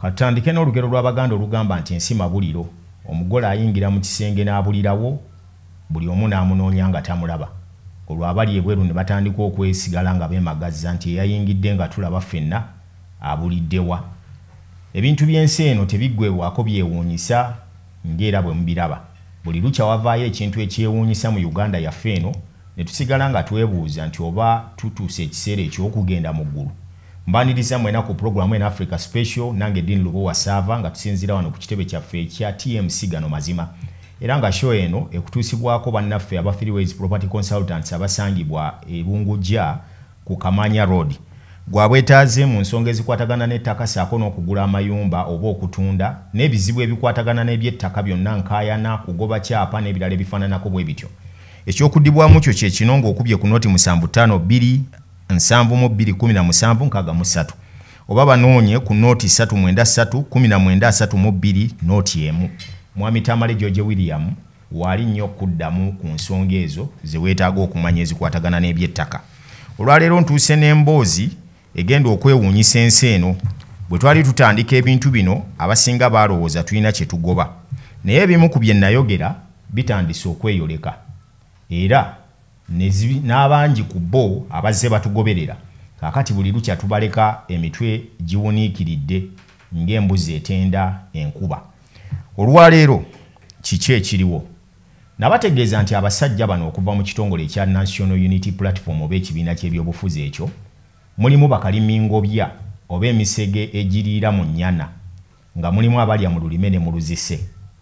Katandike n'olugero lw'Abaganda olugamba nti ensi mabuliro, omugole ayingira mu kisenge n'abulirawo, buli omu n'amunoonya nga tamulaba. Olwo abali ebweru ne batandika okwesigala nga beemagazza nti eyayingidde nga tulaba ffenna abuliddewa. Ebintu by'ensi eno tebiggwewaako byewuunyisa ng'era bwe mubiraba. Buli lukya wavaayo ekintu ekyewuunyisa mu Uganda yaffe eno ne tusigala nga twebuuza nti oba tutuuse ekiseera eky'okugenda mu ggulu. Mbaniriza mwena ku programu eno Africa Special nange Dean Lubowa Sava nga tusinzira wano ku kitebe kyaffe ekya TMC gano mazima. Era nga show eno ekutuusibwako bannaffe aba Freeways Property Consultants abasangibwa ebungujja ku Kamanya Road. Gwabwetaaze mu nsonga ezikwatagana n'ettaka ssaako n'okugula amayumba oba okutunda n'ebizibu ebikwatagana n'ebyettaka byonna nkaayana kugoba kyapa n'ebirala ebifaananako bwe bityo. Ekyokuddibwamu kyo kye kino ng'okubye ku nooti 75 217 oba banoonye ku nooti 393 193 nooti emu. Mwami Tamale George William wali nnyo okuddamu ku nsonga ezo ze weetaaga okumanya ezikwatagana n'ebyettaka. Olwaleero ntuuse n'emboozi egenda okwewuunyisa ensi eno. Bwe twali tutandika ebintu bino abasinga baalowooza tulina kye tugoba, naye ebimu ku bye nayogera bitandise okweyoleka era n'abangi ku bo abazze batugoberera kaakati buli lukya tubaleka emitwe giwuniikiridde ng'embuzi etenda enkuba. Olwaleero kiki ekiriwo? Nabategeeza nti abasajja bano okuva mu kitongole ekya National Unity Platform oba ekibiina ky'ebyobufuzi ekyo mulimu bakalimingobya oba emisege egiriira mu nnyana nga mulimu abalya mu lulime ne mu luzise.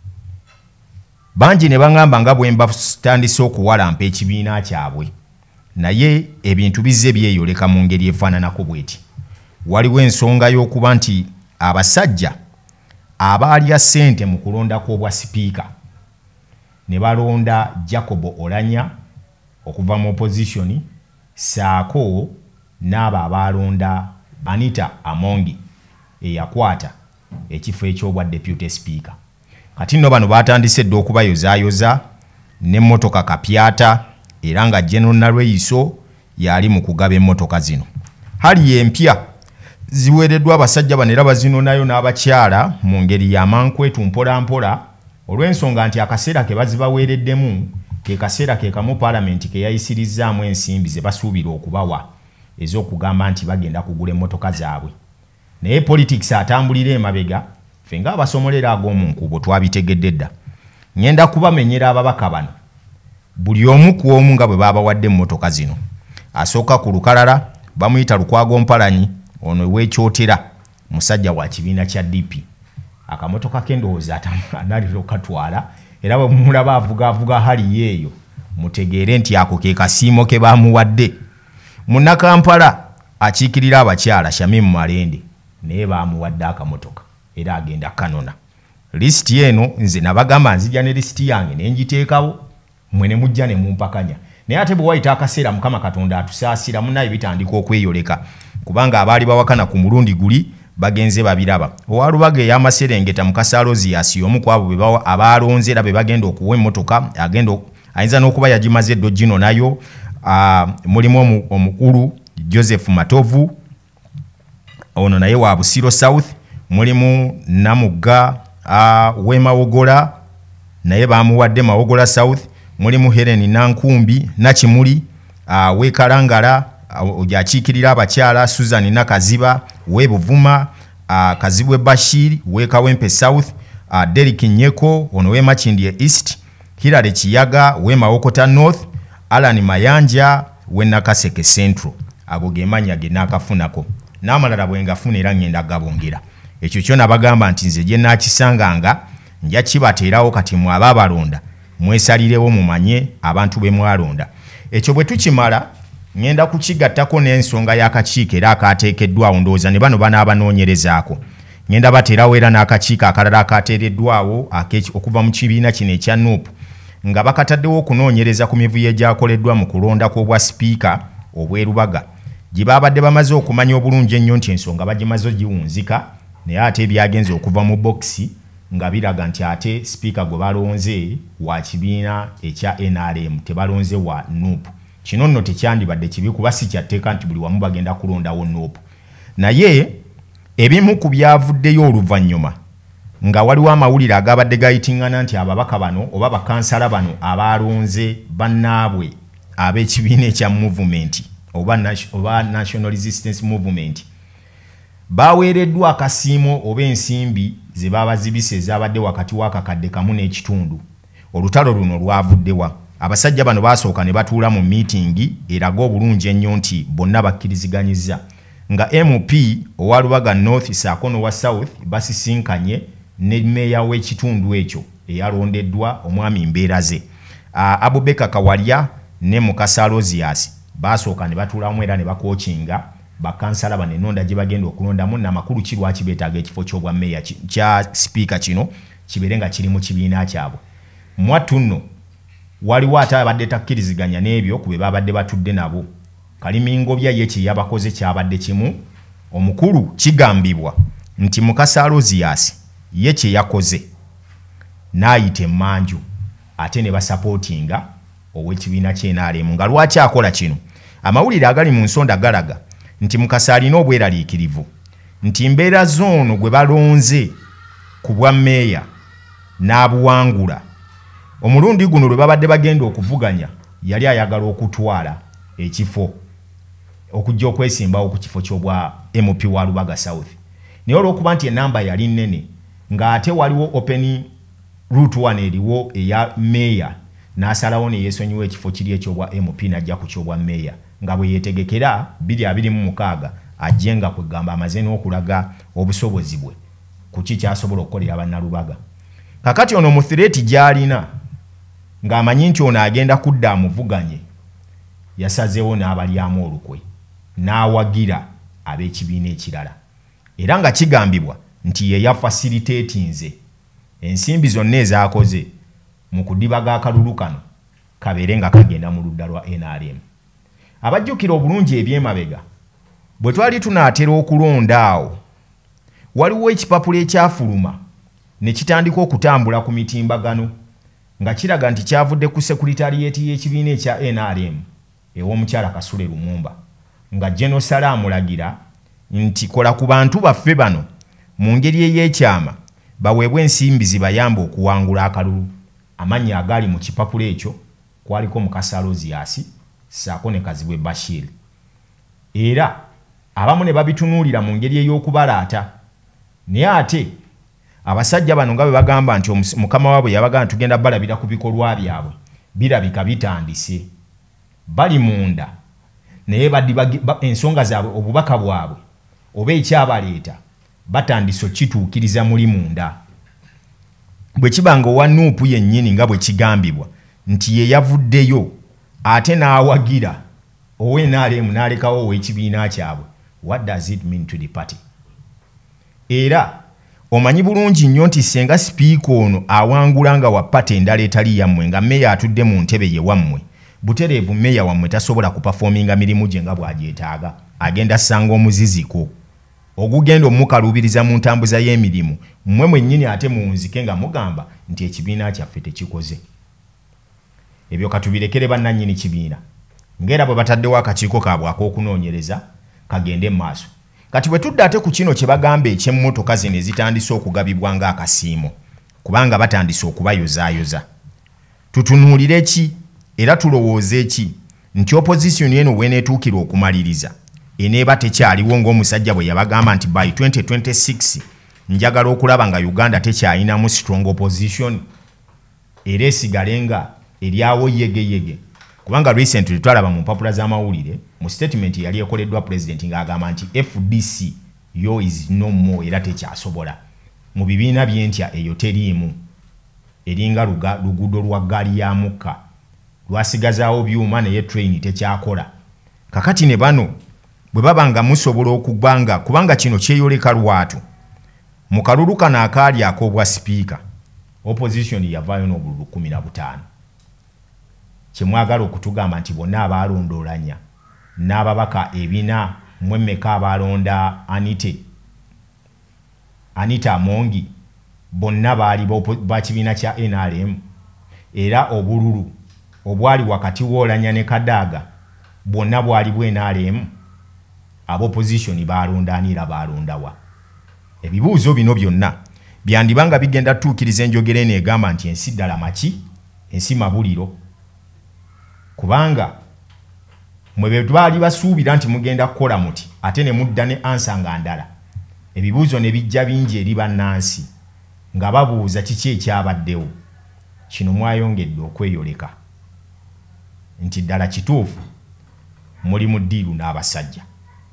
Bangi ne bangamba nga bwe mbatandise okuwalampa ekibiina kyabwe, naye ebintu bizze byeyoleka mu ngeri efaananako bweti. Waliwo ensonga y'okuba nti abasajja abaalya ssente mu kulonda kw'obwa sipiika ne balonda Jacob Olanya okuva mu opposition saako n'abo abaalonda Anita Amongi eyakwata ekifo eky'obwa deputy speaker. Kati nno bano batandise dde okubayozaayoza n'emmotoka kapyata era nga General Narweyiso yali mu kugaba emmotoka zino. Hali empya ziweereddwa abasajja bano era bazinonayo n'abakyala mu ngeri y'amankwetu mpola olw'ensonga nti akaseera ke bazibaweereddemu ke kaseera ke kamu Parliament ke yayisirizzaamu ensimbi ze basuubira okubawa ez'okugamba nti bagenda kugula emmotoka zaabwe. Naye politics atambulira emabega ffe ng'abasomolera ag'omu nkubo twabitegedde dda. Ngenda kubamenyera ababaka bano buli omu ku omu nga bwe baabawadde emmotoka zino. Asooka ku lukalala bamuyita Lukwago Mpalanyi, ono w'ekyotera musajja wa kibiina kya DP. Akamotoka kendowooza analiro katwala era bwe mulaba avuga hali yeeyo mutegeere nti ako ke kasiimo ke baamuwadde. Munnakampala akiikirira abakyala Shamimu Malende naye baamuwadde akamotoka era agenda kanona. Lisiti eno nze nabagamba nzija ne lisiti yange ne ngiteekawo mwe ne mujja ne mumpakanya. Naye ate bwe wayita akaseera Mukama Katonda atusaasira munnaye bitandika okweyoleka kubanga abaali bawakana ku mulundi guli bagenze babiraba. Owalubaga ey'amaserengeta mu Kasalozi yasi omu ku abo abaalonze era be bagenda okuwa emmotoka ayinza n'okuba yagimaze eddo gino nayo. Mulimu omukulu Joseph Matovu ono naye wa Busiro South, mulimu Namugga Wemawogola naye baamuwadde Mawogola South, mulimu Helen Nankumbi Nakimuli Wekalangala ojakiikirira abakyala Susan Nakaziba Webuvuma Kazibwe Bashir Wekawempe South, Derek Nyeko ono Wemakindye East, Hilary Kiyaga Wemawokota North, Alan Mayanja Nakaseke Central. Ago gemanya ge nakafunako n'amalala bwe ngafuna era ngenda gabongera. Ekyo kyo nabagamba nti nze gye nakisanganga nja kibateerawo kati mwaba abalonda mwesalirewo mumanye abantu be mwalonda. Ekyo bwe tukimala ngenda kukigattako n'ensonga y'akakiiko era akaateekeddwawo ndowooza ne bano banaabanoonyerezaako. Ngenda bateerawo era n'akakiiko akalala akaateereddwawo okuva mu kibiina kino ekya NUP nga bakataddewo okunoonyereza ku mivuyo egyakoleddwa mu kulonda kw'obwa sipiika obwerubaga gye baabadde bamaze okumanya obulungi ennyo nti ensonga bagimaze giwunzika naye ate ebyagenze okuva mu bokisi nga biraga nti ate sipiika gwe balonze wa kibiina ekya NRM tebalonze wa NUP. Kino nno tekyandibadde kibi kuba si kyatteeka nti buli wamu bagenda kulondawo NUP. Naye ebimu ku byavuddeyo oluvannyuma nga waliwo amawulire agabadde gayitingana nti ababaka bano oba bakansala bano abalonze bannaabwe ab'ekibiina ekya movement oba National Resistance Movement baweereddwa akasiimo oba ensimbi ze babazibise ezabadde wakati w'akakadde kamu n'ekitundu. Olutalo luno lwavuddewa. Abasajja bano basooka ne batuula mu miitingi eraga obulungi ennyo nti bonna bakkiriziganyizza nga MP owa Lubaga North saako n'owa South basisinkanye ne meeya w'ekitundu ekyo eyalondeddwa omwami Mbeeraze. Abubeka Kawalya ne Mukasa Alozias basooka ne batuulamu era ne bakookinga bakansala bano ennonda gye bagenda okulondamu n'amakulu ki lwaki beetaaga ekifo ky'obwa meeya kya sipiika kino kibeere nga kiri mu kibiina kyabwe. Mwattu nno waliwo ate abadde takkiriziganya n'ebyo ku be babadde batudde nabo. Kalimingobya ye kye yabakoze kyabadde kimu. Omukulu kigambibwa nti Mukasa Alozias ye kye yakoze n'ayita emmanju ate ne basapootinga ow'ekibiina ky'NRM nga lwaki akola kino. Amawulire agali mu nsonda galaga nti Mukasa alina obweraliikirivu nti mbeera zoono gwe balonze ku bwa mmeeya n'abuwangula. Omulundi guno lwe babadde bagenda okuvuganya yali ayagala okutwala ekifo okujja okwesimbawo ku kifo ky'obwa MP wa Lubaga South. Naye olw'okuba nti enamba yali nnene ng'ate waliwo open route 1 eriwo eya meeya n'asalawo ne yeesonyiwa ekifo kiri ekyobwa MP n'ajja ku kyobwa meeya nga bwe yeetegekera 2026 ajje nga kwegamba amaze n'okulaga obusobozi bwe ku ki ky'asobola okukolera bannalubaga. Kakati ono mu threat gy'alina ng'amanyi nti ono agenda kudda amuvuganye yasazeewo n'abalyamu olukwe n'awagira ab'ekibiina ekirala era nga kigambibwa nti ye yafacilitatinze ensimbi zonna ezaakoze mu kudibaga akalulu kano kabeere nga kagenda mu ludda lwa NRM. Abajjukira obulungi ebyemabega bwe twali tunaatera okulonda awo waliwo ekipapula ekyafuluma ne kitandika okutambula ku mitimbagano nga kiraga nti kyavudde ku sekuritariyeeti y'ekibiina ekya NRM ew'omukyala Kasule Lumumba nga General Sala amulagira nti kola ku bantu baffe bano mu ngeri ey'ekyama baweebwe ensimbi zibayamba okuwangula akalulu. Amannya agali mu kipapula ekyo kwaliko Mukasa Alozias saako ne Kazibwe Bashir. Era abamu ne babitunuulira mu ngeri ey'okubalaata. Naye ate abasajja bano nga bwe bagamba nti mukama waabwe yabagamba tugenda balabira ku bikolwa byabwe birabika bitandise. Bali munda naye ensonga zaabwe obubaka bwabwe oba ekyabaleeta batandise okituukiriza muli munda. Bwe kibanga owa Nuupu yennyini nga bwe kigambibwa nti ye yavuddeyo ate n'awagira NRM n'alekawo ow'ekibiina kyabwe. What does it mean to the party? Era omanyi bulungi nnyo nti senga sipiika ono awangula nga wa pate endala etali yammwe nga mmeeya atudde mu ntebe ye wammwe butereevu mmeeya wammwe tasobola kupafominga mirimu gye nga bw'agyetaaga agenda ssanga omuziziko ogugenda omukalubiriza mu ntambuza y'emirimu mmwe mwennyini ate munzike nga mugamba nti ekibiina kyaffe tekikoze. Ebyo katubirekere bannannyini kibiina ng'era bwe bataddewo akakiiko kaabwe ak'okunoonyereza kagende mu maaso. Kati bwe tudde ate ku kino kye bagamba eky'emmotoka zino ezitandise okugabibwa ng'akasiimo kubanga batandise okubayozaayoza, tutunuulire ki era tulowooze ki nti opposition eno w'eneetuukira okumaliriza eneeba tekyaliwo ng'omusajja bwe yabagamba nti by 2026 njagala okulaba nga Uganda tekyayinamu strong opposition era esigale nga eryawo yegeyege. Kubanga recently twalaba mu mpapula z'amawulire mu statement yali ekoleddwa president ng'agamba nti FDC yo is no more era tekyasobola mu bibiina by'entya eyo teriimu eringa luguudo lwa ggaali ya mukka lwasigazaawo byuma naye train tekyakola. Kakati ne bano bwe baba nga musobola okubanga kubanga kino kyeyoleka lwatu mu kalulu kano akaali ak'obwa sipiika opposition yavaayo n'obululu 15 kyemwagala okutugamba nti bonna abaalondoolanya n'ababaka ebina mwemmeka abaalonda Anita Amongi bonna baali bakibiina kya NRM era obululu obwali wakati w'Olanya ne Kadaaga bwonna bwali bwe NRM. Ab'opposition baalondaanira baalondawa ebibuuzo bino byonna byandibanga bigenda tuukiriza enjogera eno egamba nti ensi ddala maki ensi mabuliro kubanga mwe be twali basuubira nti mugenda kukola muti ate ne mudda ne ansa nga ndala ebibuuzo ne bijja bingi eri bannansi nga babuuza kiki ekyabaddewo kino mwayongedde okweyoleka nti ddala kituufu muli mu ddiiru n'abasajja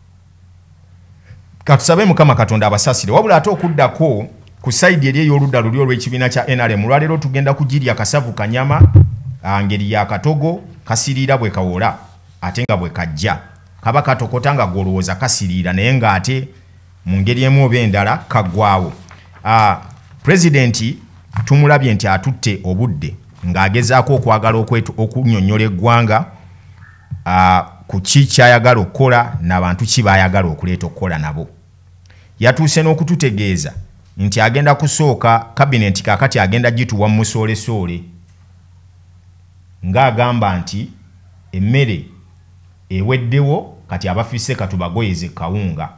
katusabe mukama katonda abasaasire wabula ate okuddako ku sayidi eri ey'oludda luli olw'ekibiina kya NRM lwaleero tugenda kugirya kasavu kanyama ngeri ya katogo kasiriira bwe kawola ate nga bwe kajja kaba katokota nga golowooza kasiriira naye ng'ate mu ngeri emu oba endala kaggwaawo pulezidenti tumulabye nti atutte obudde ng'agezaako okwagala okunnyonnyola eggwanga ku ki kyayagala okukola n'abantu ki baayagala okuleeta okukola nabo yatuuse n'okututegeeza nti agenda kusooka kabinenti kaakati agenda gituwa mu musoole-soole ng'agamba nti emmere eweddewo kati abafisse katubagoyeze kawunga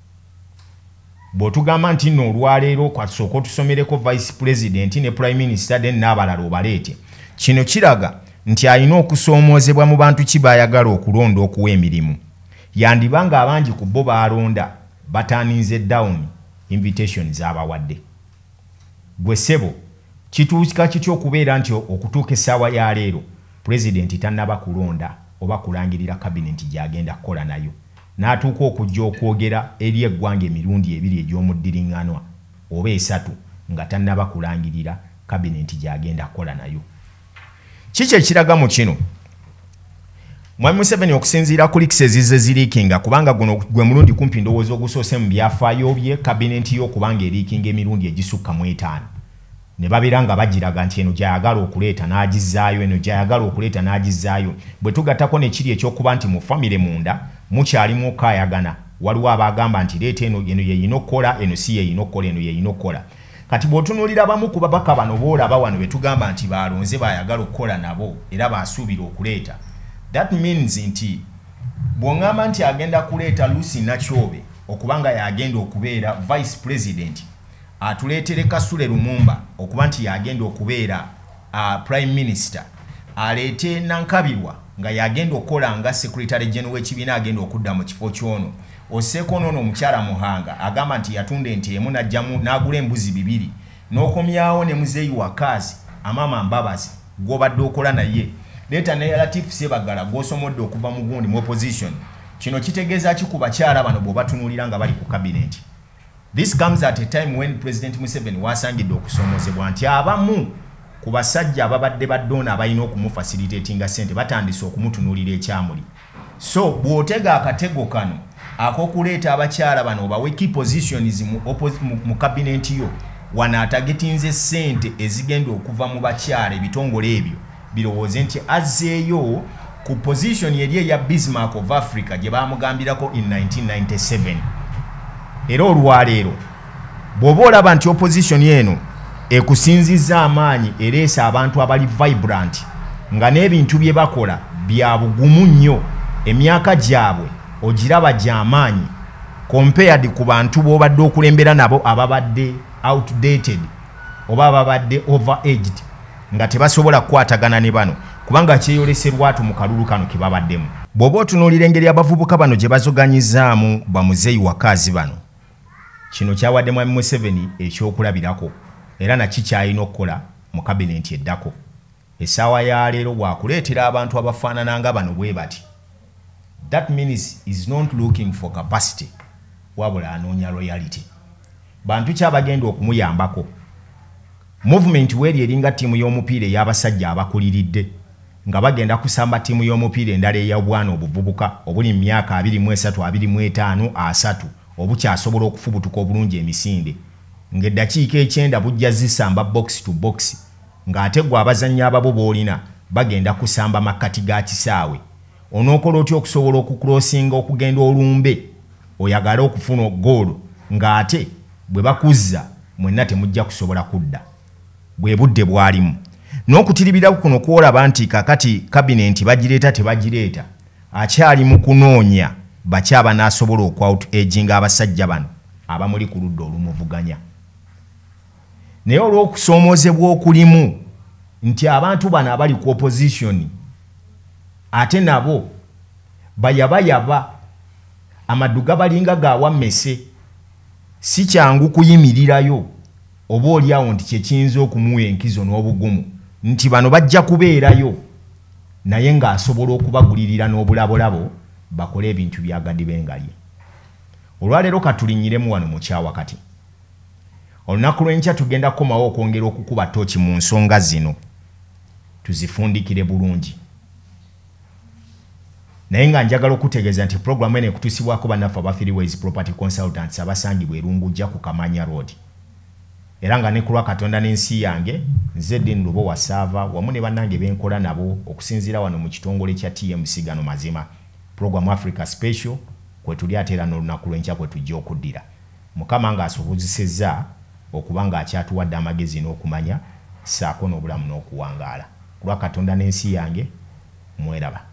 bw'otugamba nti nno olwaleero kwasooka otusomereko vice president ne prime minister then n'abalala obaleete kino kiraga nti alina okusoomoozebwa mu bantu ki baayagala okulonda okuwa emirimu yandibanga abangi ku bo baalonda bataaninze down invitation z'abawadde gwe ssebo kituuka kitya okubeera nti okutuuka essaawa ya leero pulezidenti tannaba kulonda oba kulangirira kabinenti gy'agenda kukola nayo n'atuuka okujja okwogera eri eggwanga emirundi ebiri egy'omuddiriŋŋanwa oba esatu nga tannaba kulangirira kabinenti gy'agenda kukola nayo kiki ekiraga mu kino Mwami Museveni okusinziira ku leaks ezizze ziriikinga kubanga guno gwe mulundi kumpi ndowooza ogusoose mu byafaayo bye kabinenti yo kubanga eriikinga emirundi egisukka mu 5 ne babeera nga bagiraga nti eno gyayagala okuleeta n'agizaayo eno gyayagala okuleeta n'agizaayo bwe tugattako nekiri ekyokuba nti mu famire munda mukyalimu okaayagana waliwo abagamba nti leeta eno yeyina okukola eno si yeyina okukola eno yeyina okukola kati bw'otunuulira bamu ku babaka bano boolaba wano be tugamba nti baalonze baayagala okukola nabo era baasuubira okuleeta that means nti bw'oŋŋamba nti agenda kuleeta Lucy Nakyobe okubanga yagenda okubeera vice president atuleetere Kasule Lumumba okuba nti yagenda okubeera prime minister aleete Nankabirwa nga yagenda okukola nga secretary general w'ekibiina agenda okudda mu kifo ky'ono osseeko n'ono omukyala Muhanga agamba nti yatunda ente emu n'ajjamu n'agula embuzi 2 n'okomyawo ne muzeeyi wakazi Amama Mbabazi gw'obadde okola naye leeta ne Latif Sebagala gw'osomodde okuva mu gundi mu opposition kino kitegeeza ki ku bakyala bano bw'obatunuulira nga bali ku cabinet. This comes at a time when President Museveni wasangidde okusoomozebwa nti abamu ku basajja ababadde baddoona abalina okumufacilitatinga ssente batandise okumutunuulira ekyamuli. So bw'otega akatego kano ak'okuleeta abakyala bano bawe key positions mu kabinenti yo wanaatagetinze ssente ezigenda okuva mu bakyala ebitongole ebyo birowooze nti azzeeyo ku position eri eya Bismarck of Africa gye baamugambirako in 1997. Era olwaleero bw'oba olaba nti opposition eno ekusinzizza amaanyi ereesa abantu abali vibrant nga n'ebintu bye bakola bya bugumu nnyo emyaka gyabwe ogiraba gy'amaanyi compared ku bantu b'obadde okulembera nabo ababadde outdated oba ababadde overaged nga tebasobola kukwatagana ne bano kubanga kyeyoleserwatu mu kalulu kano ke babaddemu. Bw'oba otunuulira engeri abavubuka bano gye bazoganyizaamu bamuzeeyi wakazi bano kino kyawadde Mwami Museveni ekyokulabirako era naki kyalina okukola mu kabinenti eddako. Essaawa ya leero waakuleetera abantu abafaanana nga bano bwe bati. That means is not looking for capacity wabula anoonya royalty. Bantu ki abagenda okumuyambako? Movement weri eringa ttiimu y'omupiira ey'abasajja abakuliridde nga bagenda kusamba ttiimu y'omupiira endala ey'obwana obuvubuka obuli mu myaka 23, 25, 3 obukyasobola okufubutuka obulungi emisinde ng'eddakiika 9 bujja zisamba box to box ng'ate gwe abazannyi ababo boolina bagenda kusamba makkati ga kisaawe. Onookola otya okusobola okukrossinga okugenda olumbe oyagala okufuna goolo ng'ate bwe bakuzza mwenna temujja kusobola kudda bwe budde bwalimu. N'okutiribira kuno kwolaba nti kakati kabinenti bagireeta tebagireeta akyali mu kunoonya bakyaba n'asobola okwa-out-aginga abasajja bano abamuli ku ludda olumuvuganya. Naye olw'okusoomoozebwa okulimu nti abantu bano abali ku opposition ate nabo bayabayaba amaduga balinga gawammese, si kyangu kuyimirirayo oba oliawo nti kyekiyinza okumuwa enkizo n'obugumu nti bano bajja kubeerayo naye ng'asobola okubagulirira n'obulabolabo bakole ebintu byagadi bengalye. Olwaleero katulinyiremu wano mu kyawakati. Olunaku lw'enkya tugenda kukomawo okwongera okukuba ttooki mu nsonga zino tuzifundikire bulungi. Naye nga njagala okutegeeza nti programu eno ekutuusibwako bannaffe aba Freeways Property Consultants abasangibwa Erungujja ku Kamanya Road. Era nga ne ku lwa Katonda n'ensi yange nze Dean Lubo wa Sava wamu ne bannange benkola nabo okusinziira wano mu kitongole kya TMC gano mazima. Programu Africa Special kwe tuli ate era n'olunaku lw'enkya kwe tujja okuddira. Mukama ng'asobozesezza okuba ng'akyatuwadde amagezi n'okumanya ssaako n'obulamu n'okuwangaala. Ku lwa Katonda n'ensi yange mweraba.